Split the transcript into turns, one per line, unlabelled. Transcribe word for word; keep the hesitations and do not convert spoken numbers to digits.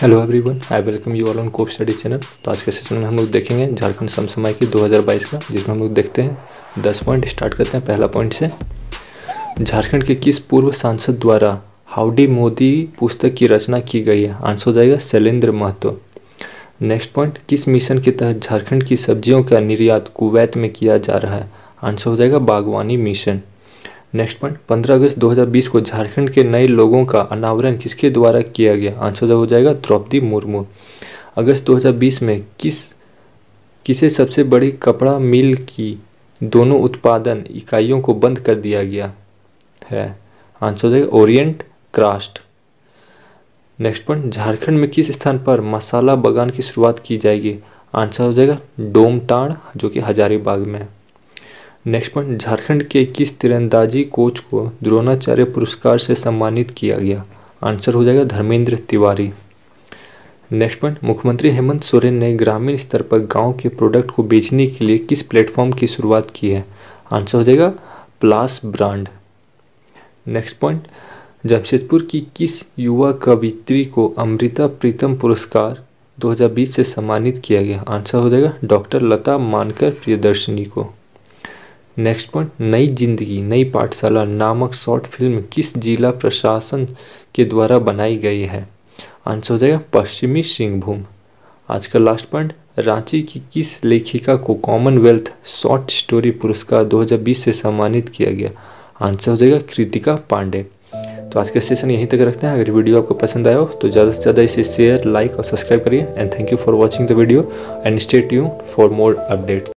Hello everyone, I welcome you all on cope study channel. तो आज के session में हम लोग देखेंगे झारखंड समसामयिकी दो हज़ार बाईस का, जिसमें हम लोग देखते हैं दस पॉइंट। स्टार्ट करते हैं पहला पॉइंट से। झारखंड के किस पूर्व सांसद द्वारा हाउडी मोदी पुस्तक की रचना की गई है? आंसर हो जाएगा शैलेंद्र महतो। नेक्स्ट पॉइंट, किस मिशन के तहत झारखंड की सब्जियों का निर्यात कुवैत में किया जा रहा है? आंसर हो जाएगा बागवानी मिशन। नेक्स्ट पॉइंट, पंद्रह अगस्त दो हज़ार बीस को झारखंड के नए लोगों का अनावरण किसके द्वारा किया गया? आंसर हो जाएगा द्रौपदी मुर्मू। अगस्त दो हज़ार बीस में किस किसे सबसे बड़ी कपड़ा मिल की दोनों उत्पादन इकाइयों को बंद कर दिया गया है? आंसर हो जाएगा orient craft. Next point, Jharkhand में किस स्थान पर मसाला बागान की शुरुआत की जाएगी? आंसर हो जाएगा डोमटाड़, जो कि हजारीबाग में है। नेक्स्ट पॉइंट, झारखंड के किस तीरंदाजी कोच को द्रोणाचार्य पुरस्कार से सम्मानित किया गया? आंसर हो जाएगा धर्मेंद्र तिवारी। नेक्स्ट पॉइंट, मुख्यमंत्री हेमंत सोरेन ने ग्रामीण स्तर पर गांव के प्रोडक्ट को बेचने के लिए किस प्लेटफॉर्म की शुरुआत की है? आंसर हो जाएगा प्लास ब्रांड। नेक्स्ट पॉइंट, जमशेदपुर की किस युवा कवित्री को अमृता प्रीतम पुरस्कार दो हज़ार बीस से सम्मानित किया गया? आंसर हो जाएगा डॉक्टर लता मानकर प्रियदर्शनी को। नेक्स्ट पॉइंट, नई जिंदगी नई पाठशाला नामक शॉर्ट फिल्म किस जिला प्रशासन के द्वारा बनाई गई है? आंसर हो जाएगा पश्चिमी सिंहभूम। आज का लास्ट पॉइंट, रांची की किस लेखिका को कॉमनवेल्थ शॉर्ट स्टोरी पुरस्कार दो हज़ार बीस से सम्मानित किया गया? आंसर हो जाएगा कृतिका पांडे। तो आज का सेशन यहीं तक रखते हैं। अगर वीडियो आपको पसंद आया हो तो ज़्यादा से ज़्यादा इसे शेयर, लाइक और सब्सक्राइब करिए। And thank you for watching the video and stay tuned for more updates.